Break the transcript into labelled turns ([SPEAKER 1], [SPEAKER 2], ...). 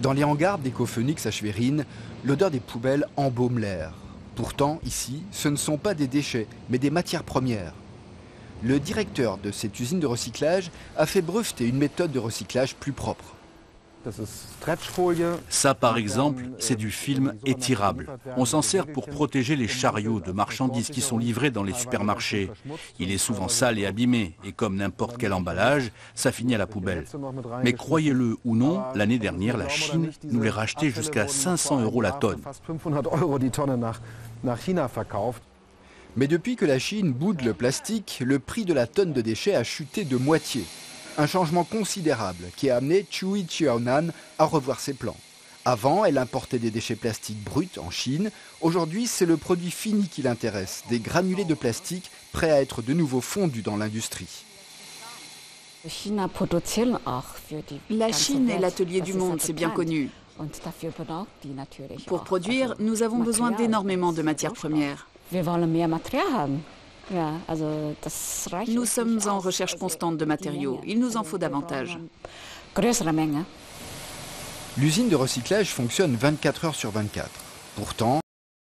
[SPEAKER 1] Dans les hangars d'Ecophoenix à Schwerin, l'odeur des poubelles embaume l'air. Pourtant, ici, ce ne sont pas des déchets, mais des matières premières. Le directeur de cette usine de recyclage a fait breveter une méthode de recyclage plus propre.
[SPEAKER 2] Ça, par exemple, c'est du film étirable. On s'en sert pour protéger les chariots de marchandises qui sont livrés dans les supermarchés. Il est souvent sale et abîmé, et comme n'importe quel emballage, ça finit à la poubelle. Mais croyez-le ou non, l'année dernière, la Chine nous les rachetait jusqu'à 500 € la tonne.
[SPEAKER 1] Mais depuis que la Chine boude le plastique, le prix de la tonne de déchets a chuté de moitié. Un changement considérable qui a amené Chui Xiaonan à revoir ses plans. Avant, elle importait des déchets plastiques bruts en Chine. Aujourd'hui, c'est le produit fini qui l'intéresse, des granulés de plastique prêts à être de nouveau fondus dans l'industrie.
[SPEAKER 3] La Chine est l'atelier du monde, c'est bien connu. Pour produire, nous avons besoin d'énormément de matières premières. Nous sommes en recherche constante de matériaux. Il nous en faut davantage.
[SPEAKER 1] L'usine de recyclage fonctionne 24 heures sur 24. Pourtant,